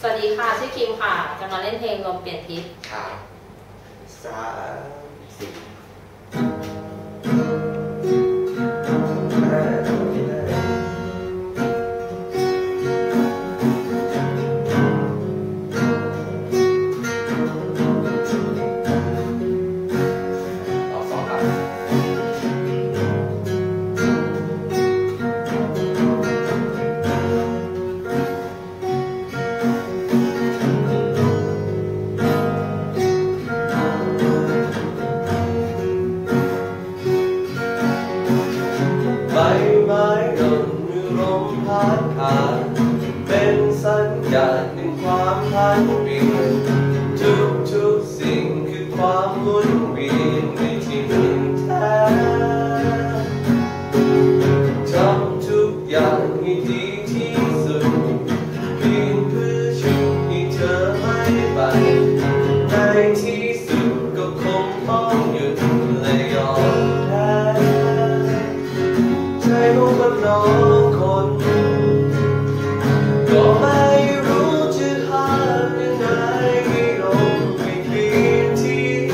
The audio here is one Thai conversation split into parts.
สวัสดีค่ะชื่อคิมค่ะจะมาเล่นเพลงลมเปลี่ยนทิศครับ3 4ใบไม้หล่นหรือลมพัดผ่านเป็นสัญญาณแห่งความพันเปลี่ยนทุกสิ่งคือความหมุนเวียนในที่มันแท้ทำทุกอย่างให้ดีที่สุดเพียงเพื่อช่วยให้เธอไม่ไปในที่สุดก็คงต้องหยุดและยอมแพ้ใจของคนน้องคนก็ไม่รู้จะห้ามยังไงให้ลมไม่เปลี่ยนทิศ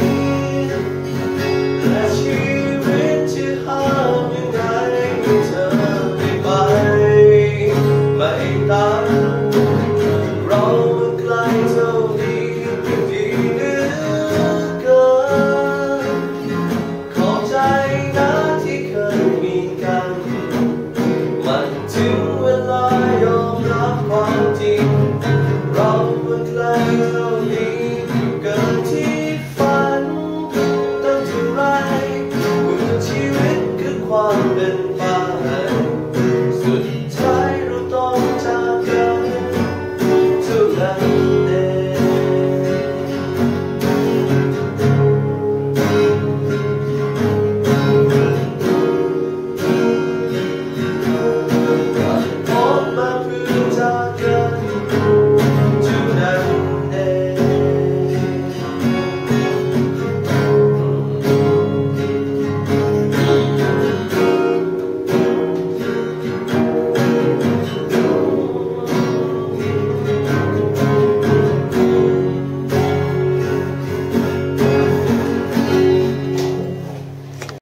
และชีวิตจะห้ามยังไงให้เธอไม่ไปไม่ตามเรามันไกลเท่านี้ดีเหลือเกินขอบใจนะที่เคยมีกันมันถึงเวลายอมรับความจริงเรามันไกลเท่า